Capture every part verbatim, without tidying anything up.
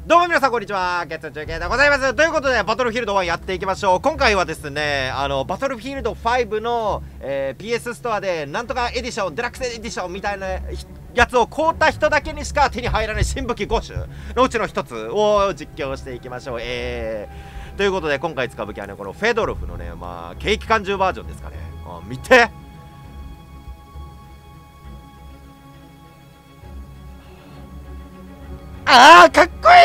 どうも皆さんこんにちは、ゲッツ中継でございます。ということでバトルフィールドワンやっていきましょう。今回はですね、あのバトルフィールドファイブの、えー、ピーエス ストアでなんとかエディション、デラックスエディションみたいなやつを買うた人だけにしか手に入らない新武器ご種のうちのひとつを実況していきましょう。えー、ということで今回使う武器はね、このフェドロフのね、まあ軽機関銃バージョンですかね。あ、見て、あーかっこ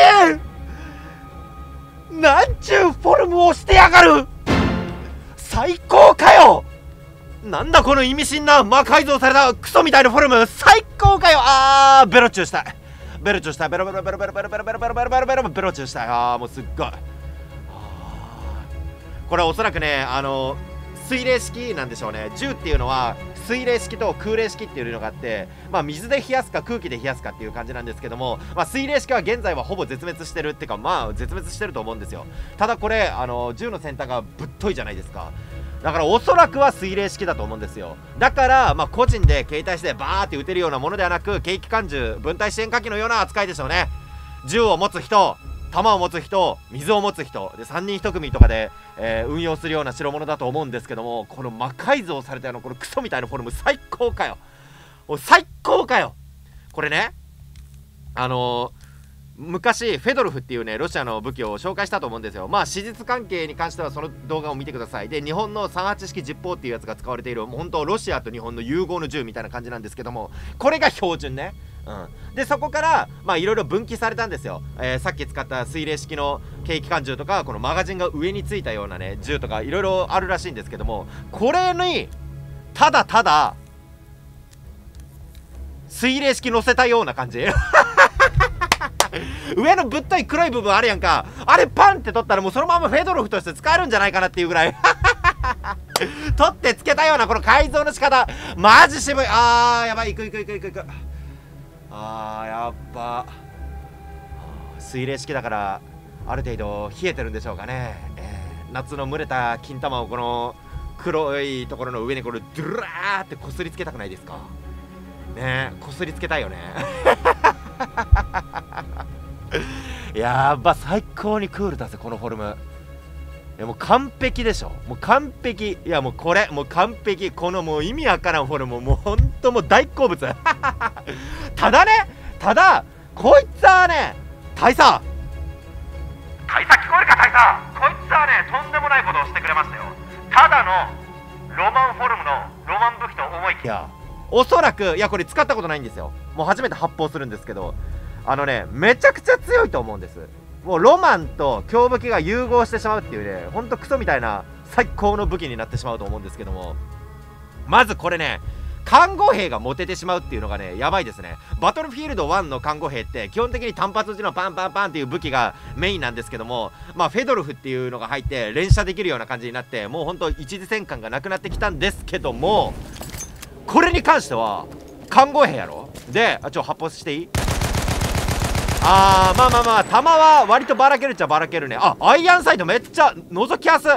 いい。なんちゅうフォルムをしてやがる。最高かよ。なんだこの意味深な魔改造されたクソみたいなフォルム、最高かよ。あーベロチューしたい、ベロチューしたい、ベロベロベロベロベロベロベロベロベロベロベロベロチューしたい。あーもうすっごい。これはおそらくね、あの水冷式なんでしょうね。銃っていうのは水冷式と空冷式っていうのがあって、まあ水で冷やすか空気で冷やすかっていう感じなんですけども、まあ水冷式は現在はほぼ絶滅してるっていうか、まあ絶滅してると思うんですよ。ただこれあの銃の先端がぶっといじゃないですか。だからおそらくは水冷式だと思うんですよ。だからまあ個人で携帯してバーって撃てるようなものではなく、軽機関銃、分体支援火器のような扱いでしょうね。銃を持つ人、弾を持つ人、水を持つ人でさんにんひと組とかで、えー、運用するような代物だと思うんですけども、この魔改造されたようなこのクソみたいなフォルム、最高かよ。おい最高かよ。これね、あのー、昔フェドロフっていうねロシアの武器を紹介したと思うんですよ。まあ史実関係に関してはその動画を見てください。で日本のさんじゅうはち式実砲っていうやつが使われている、もう本当ロシアと日本の融合の銃みたいな感じなんですけども、これが標準ね。うん、でそこからまあいろいろ分岐されたんですよ。えー、さっき使った水冷式の軽機関銃とか、このマガジンが上についたようなね銃とかいろいろあるらしいんですけども、これにただただ水冷式乗せたような感じ上のぶっとい黒い部分あるやんか、あれパンって取ったらもうそのままフェドロフとして使えるんじゃないかなっていうぐらい取ってつけたようなこの改造の仕方、マジ渋い。あーやばい、いくいくいくいくいく。あーやっぱ水冷式だからある程度冷えてるんでしょうかね。えー、夏の蒸れた金玉をこの黒いところの上にこれドゥラーってこすりつけたくないですかね。こすりつけたいよねやっば最高にクールだぜこのフォルム。いやもう完璧でしょ、もう完璧。いやもうこれもう完璧。このもう意味わからんフォルム、もうほんともう大好物ただね、ただこいつはね、大佐大佐聞こえるか大佐、こいつはねとんでもないことをしてくれましたよ。ただのロマンフォルムのロマン武器と思いきや、おそらくいやこれ使ったことないんですよ。もう初めて発砲するんですけど、あのねめちゃくちゃ強いと思うんです。もうロマンと強武器が融合してしまうっていうね、ほんとクソみたいな最高の武器になってしまうと思うんですけども、まずこれね看護兵がモテてしまうっていうのがねやばいですね。バトルフィールドワンの看護兵って基本的に単発撃ちのパンパンパンっていう武器がメインなんですけども、まあフェドロフっていうのが入って連射できるような感じになって、もうほんと一次戦感がなくなってきたんですけども、これに関しては看護兵やろ。であちょ発砲していい？あーまあまあまあ弾は割とばらけるっちゃばらけるね。あアイアンサイドめっちゃ覗きやす。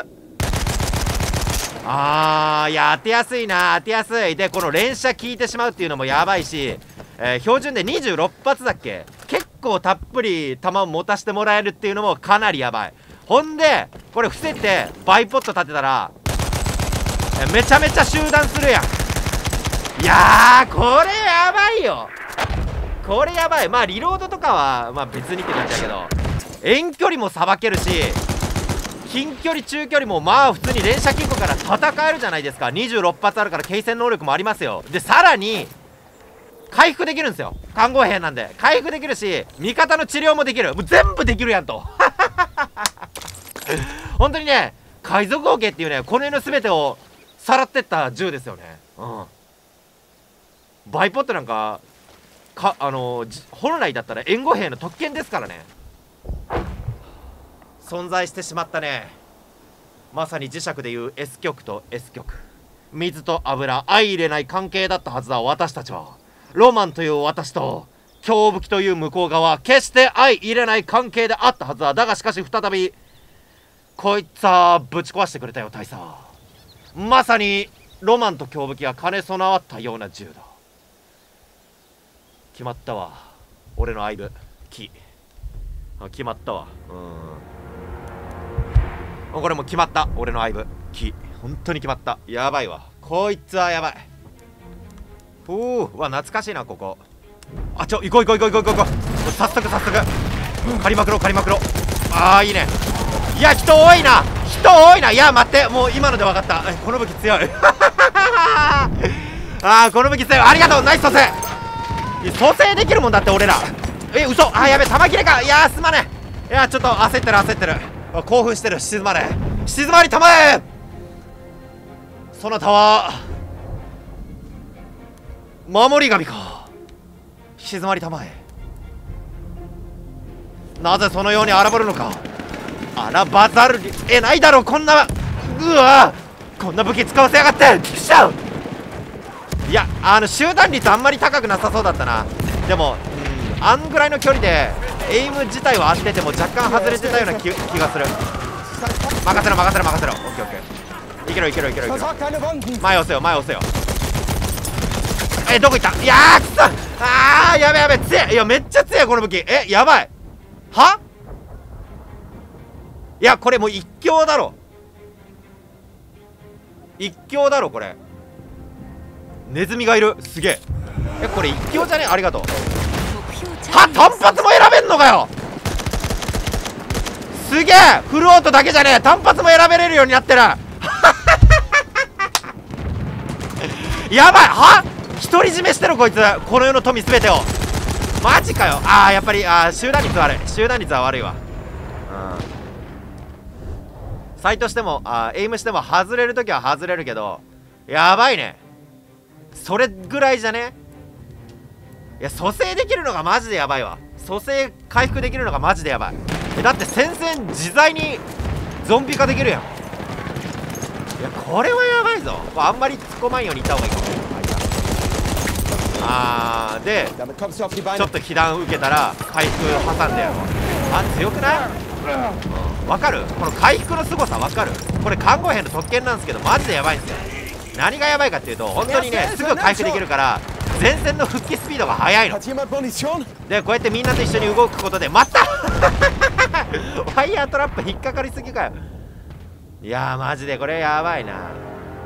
あーいや当てやすいな、当てやすい。でこの連射効いてしまうっていうのもやばいし、えー、標準でにじゅうろっ発だっけ、結構たっぷり弾を持たせてもらえるっていうのもかなりやばい。ほんでこれ伏せてバイポット立てたらめちゃめちゃ集団するやん。いやーこれやばいよ、これやばい。まあリロードとかはまあ別にって感じだけど、遠距離もさばけるし近距離中距離もまあ普通に連射金庫から戦えるじゃないですか。にじゅうろっ発あるから継戦能力もありますよ。でさらに回復できるんですよ、看護兵なんで回復できるし味方の治療もできる、もう全部できるやんと本当にね海賊王家っていうねこの世の全てをさらってった銃ですよね。うんバイポットなんかかあのー、本来だったら援護兵の特権ですからね。存在してしまったね。まさに磁石でいう エス 極と エス 極、水と油相入れない関係だったはずだ。私たちはロマンという私と強武器という向こう側、決して相入れない関係であったはずだ。だがしかし再びこいつはぶち壊してくれたよ大佐。まさにロマンと強武器が兼ね備わったような銃だ。決まったわ俺の相武キ。 あ、決まったわ。うん、これもう決まった。俺の相武き本当に決まった。やばいわ、こいつはやばい。おお、わ、懐かしいなここ。あ、ちょ、行こう行こう行こう行こう行こう。早速早速借りまくろう借りまくろう。ああ、いいね。いや、人多いな人多いな。いや、待って、もう今ので分かった。この武器強いああ、この武器強い。ありがとう、ナイス蘇生。蘇生できるもんだって俺ら。え、嘘。あー、やべ、弾切れか。いやー、すまねえ。いやー、ちょっと焦ってる焦ってる。興奮してる。静まれ静まりたまえ。そなたは守り神か。静まりたまえ。なぜそのように荒ぶるのか。荒ばざるえないだろう、こんな。うわ、こんな武器使わせやがって。くしゃう。いや、あの集団率あんまり高くなさそうだったな。でも、うん、あんぐらいの距離でエイム自体は合ってても若干外れてたような 気, 気がする。任せろ任せろ任せろ。オッケーオッケー。いけろいけろいけろいけろ。前押せよ前押せよ。え、どこ行った。いやー、くそ。あー、やべやべ、強い。いや、めっちゃ強いこの武器。え、やばい。はいや、これもう一強だろ。一強だろこれ。ネズミがいる。すげえ。え、これ一強じゃね。ありがとう。は、単発も選べんのかよ。すげえ。フルオートだけじゃねえ、単発も選べれるようになってるやばい。は、独り占めしてるこいつ。この世の富全てを。マジかよ。あー、やっぱり、あー、集団率悪い。集団率は悪いわ。うん、サイトしても、あー、エイムしても外れるときは外れるけど、やばいね。それぐらいじゃね。いや、蘇生できるのがマジでやばいわ。蘇生回復できるのがマジでやばい。え、だって戦線自在にゾンビ化できるやん。いや、これはやばいぞ。あんまり突っ込まんようにいった方がいいかも。あー、でちょっと被弾受けたら回復挟んでやろう。あ、強くない？うん、わかる？この回復の凄さわかる？これ看護兵の特権なんですけどマジでやばいんですよ。何がやばいかっていうと、本当にね、すぐ回復できるから前線の復帰スピードが速いので、こうやってみんなと一緒に動くことで、待ったファイヤートラップ引っかかりすぎかよ。いやー、マジでこれやばいな。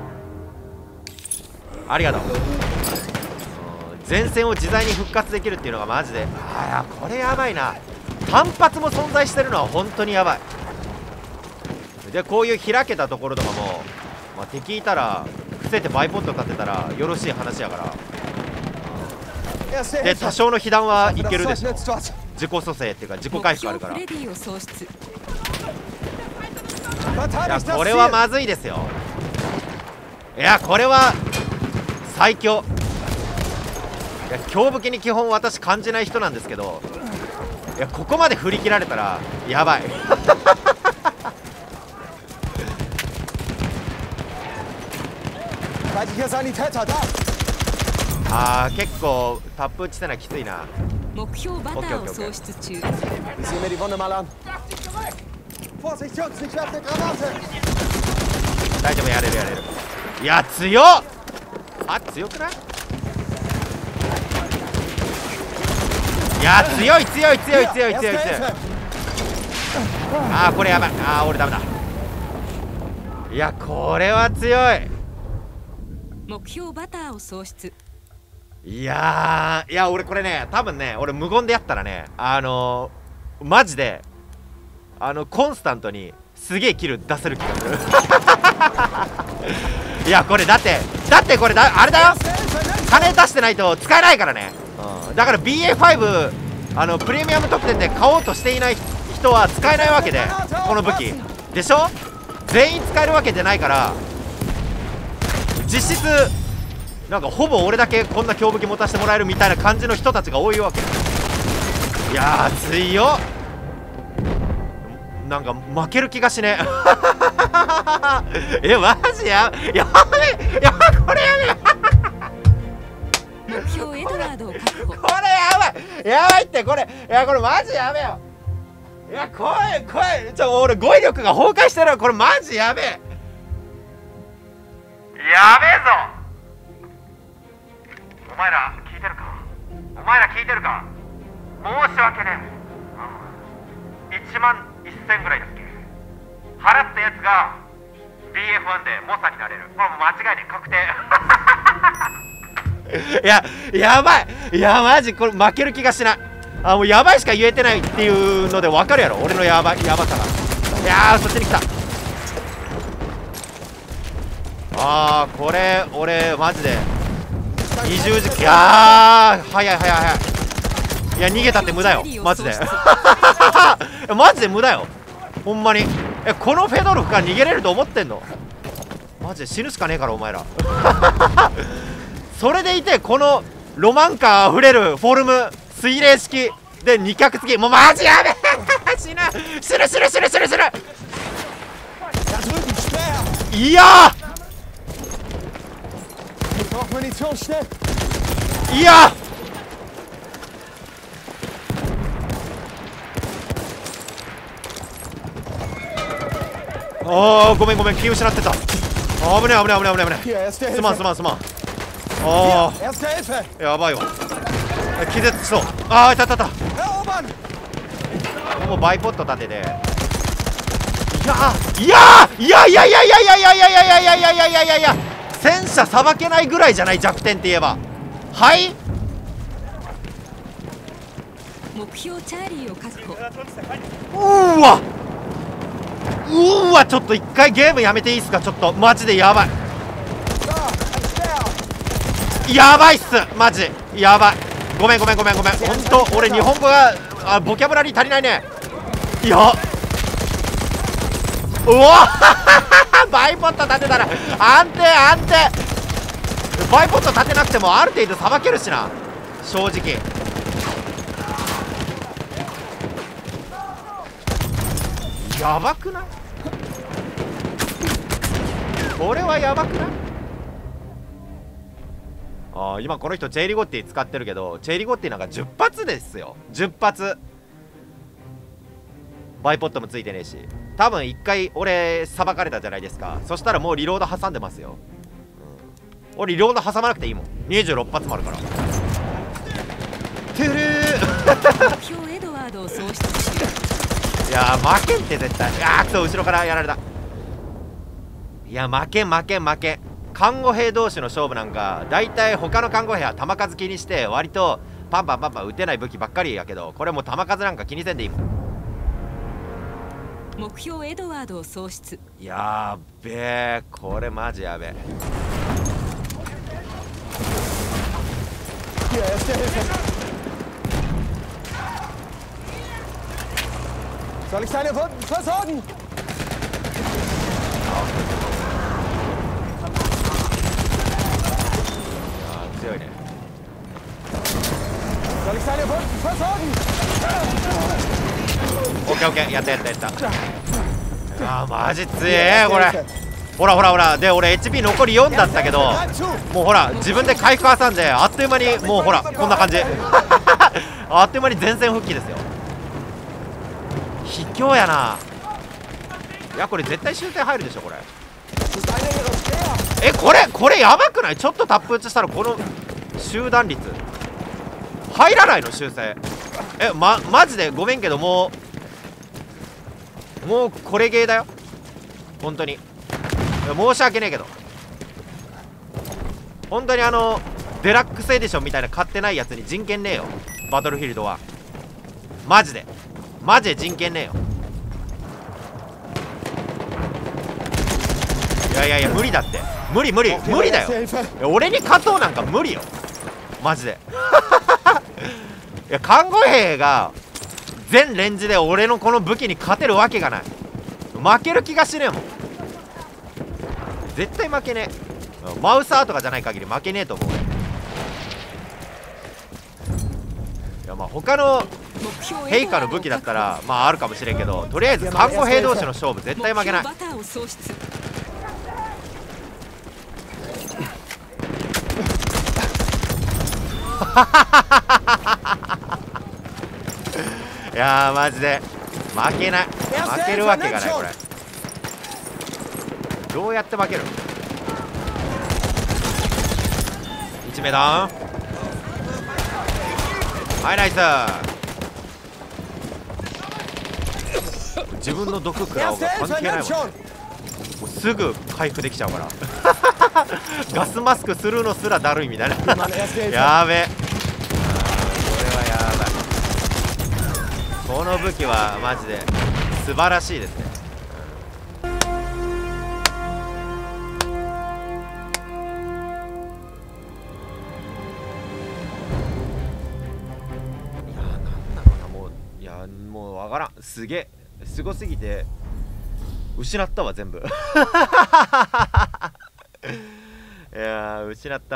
ありがとう。前線を自在に復活できるっていうのがマジで、ああ、これやばいな。単発も存在してるのは本当にやばい。で、こういう開けたところとかも、まあ、敵いたら伏せてバイポット立てたらよろしい話やから。で、多少の被弾はいけるでしょ。自己蘇生っていうか自己回復あるから。いや、これはまずいですよ。いや、これは最強。いや、強武器に基本私感じない人なんですけど、いや、ここまで振り切られたらやばいあー、結構タップ打ちせなきついな。 目標バターを喪失中。 大丈夫、やれるやれる。いや、強っ。あ、強くない？いや、強い強い強い強い強い強い。あー、これやばい。あー、俺ダメだ。いや、これは強い。 目標バターを喪失。 いやー、いや、俺これね、多分ね、俺無言でやったらね、あのー、マジであのコンスタントにすげえキル出せる気がするいや、これだってだってこれだ、あれだよ、金出してないと使えないからね。うん、だから ビーエーファイブ あのプレミアム特典で買おうとしていない人は使えないわけで、この武器でしょ。全員使えるわけじゃないから、実質なんかほぼ俺だけこんな強武器持たせてもらえるみたいな感じの人たちが多いわけ。いやー、強っ。なんか負ける気がしねええ、マジややべやばい、これやべ目標エドワードを確保。 これやばいやばいって、これ、いや、これマジやべよ。いや、怖い怖い。ちょ、俺語彙力が崩壊してる。これマジやべえ、やべえぞ。お前ら聞いてるか、お前ら聞いてるか。申し訳ねえ。 ちまんせんぐらいだっけ。払ったやつが ビーエフワン で猛者になれる。これもう間違いねえ、確定。いややばい、いやマジこれ負ける気がしない。あ、もうやばいしか言えてないっていうので分かるやろ、俺のやばいやばさが。いやー、そっちに来た。あー、これ俺マジで二重軸。いやー、早い早い早い。いや逃げたって無駄よマジで。マジで無駄よほんまに。え、このフェドロフから逃げれると思ってんの？マジで死ぬしかねえからお前ら。それでいてこのロマン感あふれるフォルム水冷式で二脚付き、もうマジやべえ。死ぬ死ぬ死ぬ死ぬ死ぬ死ぬ。いやーいやあー、ごめんごめん、気失ってた。あー、危ねえ危ねえ危ねえ危ねえ危ねえ。すまんすまんすまん。あー、やばいわ。気絶しそう。あー、いたいたいた。もうバイポット立てて。いやーいやいやいやいやいやいやいやいやいやいやいやいやいやいやいや、戦車さばけないぐらいじゃない、弱点って言えば。はい、 目標チャーリーを確保。 うーわうーわ、ちょっと一回ゲームやめていいっすか。ちょっとマジでやばい、やばいっすマジやばい。ごめんごめんごめんごめん、ほんと俺日本語があボキャブラリー足りないね。いやうわバイポット立てたら安定安定。バイポット立てなくてもある程度さばけるしな正直。やばくない？これはやばくない？あー、今この人チェイリゴッティ使ってるけど、チェイリゴッティなんかじゅっ発ですよ。じゅっ発バイポットもついてねえし、多分いっかい俺さばかれたじゃないですか。そしたらもうリロード挟んでますよ、うん、俺リロード挟まなくていいもん。にじゅうろっ発もあるから。トゥルー目標エドワードを喪失中。 いやー負けんって絶対。いやーくそ、後ろからやられた。いや負けん負けん負けん。看護兵同士の勝負なんかだいたい他の看護兵は弾数気にして割とパンパンパンパン撃てない武器ばっかりやけど、これもう弾数なんか気にせんでいいもん。 目標エドワードを喪失。 やーべえ、これマジやべえ。 Soll ich deine Wunden versorgen? 強いね。 Soll ich deine Wunden versorgen? オッケーオッケー、やったやったやった。あーマジ強えこれ。ほらほらほら、で俺 エイチピー 残りよんだったけど、もうほら自分で回復挟んであっという間にもうほらこんな感じ。あっという間に前線復帰ですよ。卑怯やな。いやこれ絶対修正入るでしょこれ。え、これこれやばくない？ちょっとタップ打ちしたらこの集団率入らないの修正。え、ま、マジでごめんけど、もうもうこれゲーだよ本当に。申し訳ねえけど、本当にあのデラックスエディションみたいな買ってないやつに人権ねえよバトルフィールドは。マジでマジで人権ねえよ。いやいやいや無理だって、無理無理無理だよ。俺に勝とうなんか無理よマジで。いや看護兵が全レンジで俺のこの武器に勝てるわけがない。負ける気がしねえもん。絶対負けねえ。マウサーとかじゃない限り負けねえと思う。いやまあ他のヘイカの武器だったらまああるかもしれんけど、とりあえず看護兵同士の勝負絶対負けない。 バターを喪失。 いやーマジで負けない、負けるわけがないこれ。どうやって負ける？いち名ダウン。はいナイス。 自分の毒食らおうが Erste 関 Hilfe 係ない nimmt もん schon. もうすぐ回復できちゃうからガスマスクするのすらだるいみたいな Gib mal Erste Hilfe. やーべ、あーこれはやばい。この武器はマジで素晴らしいですね。いやーなんだろうな、もういやーもうわからん、すげえすごすぎて失ったわ全部いやー失った。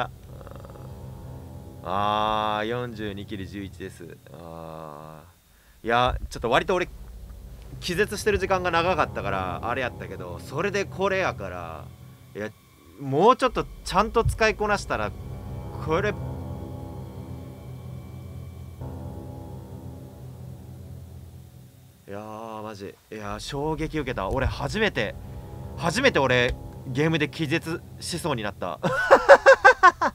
あーよんじゅうにキルじゅういちです。あーいやちょっと割と俺気絶してる時間が長かったからあれやったけど、それでこれやから、いやもうちょっとちゃんと使いこなしたらこれいやーマジいやー衝撃受けた。俺初めて初めて俺ゲームで気絶しそうになった